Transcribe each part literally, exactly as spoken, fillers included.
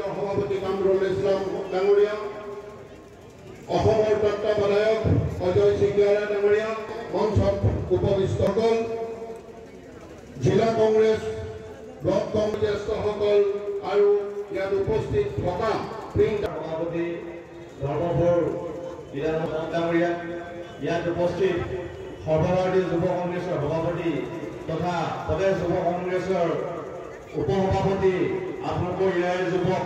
সভাপতি কামরুল ইসলাম ডাঙরিয়া, অসমৰ তত্ত্বাৱধায়ক অজয় সিংহাৰা ডাঙরিয়া, মঞ্চত উপবিষ্টসকল, জিলা কংগ্ৰেছ, ব্লক কংগ্ৰেছ জ্যেষ্ঠসকল আৰু ইয়াত উপস্থিত থকা সভাপতি ধৰ্মপুৰ ডাঙরিয়া, ইয়াত উপস্থিত সৰ্বভাৰতীয় যুৱ কংগ্ৰেছৰ সভাপতি তথা প্ৰদেশ যুৱ কংগ্ৰেছৰ उपसभापति आपको युवक।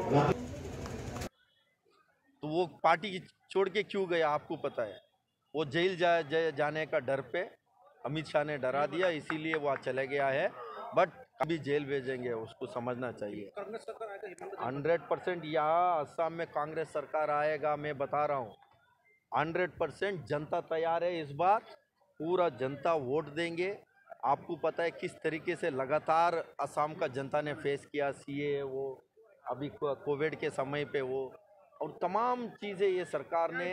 तो वो पार्टी छोड़ के क्यों गया आपको पता है? वो जेल जा, जा, जाने का डर पे अमित शाह ने डरा दिया, इसीलिए वो चले गया है। बट अभी जेल भेजेंगे, उसको समझना चाहिए। हंड्रेड परसेंट यहाँ असम में कांग्रेस सरकार आएगा, मैं बता रहा हूँ। हंड्रेड परसेंट जनता तैयार है इस बार, पूरा जनता वोट देंगे। आपको पता है किस तरीके से लगातार असम का जनता ने फेस किया, सीए, वो अभी कोविड के समय पे वो, और तमाम चीज़ें ये सरकार ने।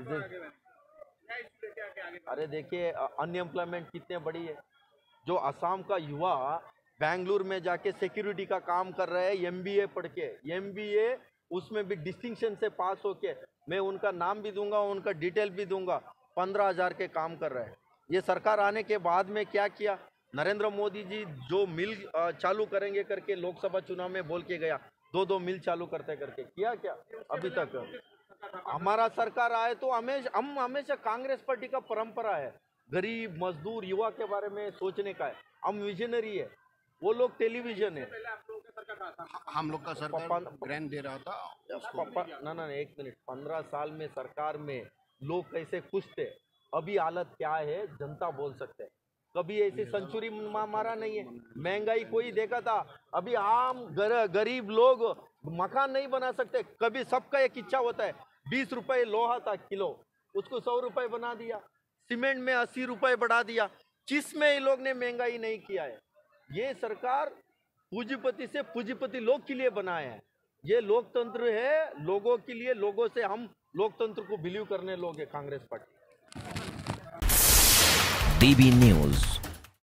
अरे देखिए अनएम्प्लॉयमेंट कितने बड़ी है। जो असम का युवा बेंगलुरु में जाके सिक्योरिटी का काम कर रहे हैं, एमबीए पढ़ के, एमबीए उसमें भी डिस्टिंक्शन से पास होके, मैं उनका नाम भी दूंगा, उनका डिटेल भी दूंगा, पंद्रह हजार के काम कर रहे हैं। ये सरकार आने के बाद में क्या किया? नरेंद्र मोदी जी जो मिल चालू करेंगे करके लोकसभा चुनाव में बोल के गया, दो दो मिल चालू करते करके किया क्या अभी तक? हमारा सरकार आए तो हमेशा हम हमेशा कांग्रेस पार्टी का परंपरा है गरीब मजदूर युवा के बारे में सोचने का है। हम विजनरी है, वो लोग टेलीविजन है। हम लोग का सरकार ग्रांट दे रहा था ना ना एक मिनट, पंद्रह साल में सरकार में लोग कैसे खुश थे, अभी हालत क्या है जनता बोल सकते हैं। कभी ऐसी सेंचुरी मारा नहीं है। महंगाई कोई देखा था? अभी आम गर, गरीब लोग मकान नहीं बना सकते। कभी सबका एक इच्छा होता है, बीस रुपए लोहा था किलो, उसको सौ रुपए बना दिया, सीमेंट में अस्सी रुपए बढ़ा दिया। जिसमें ये लोग ने महंगाई नहीं किया है। ये सरकार पूंजीपति से पूंजीपति लोग के लिए बनाया है। ये लोकतंत्र है, लोगों के लिए, लोगों से। हम लोकतंत्र को बिलीव करने लोग है कांग्रेस पार्टी। DB news.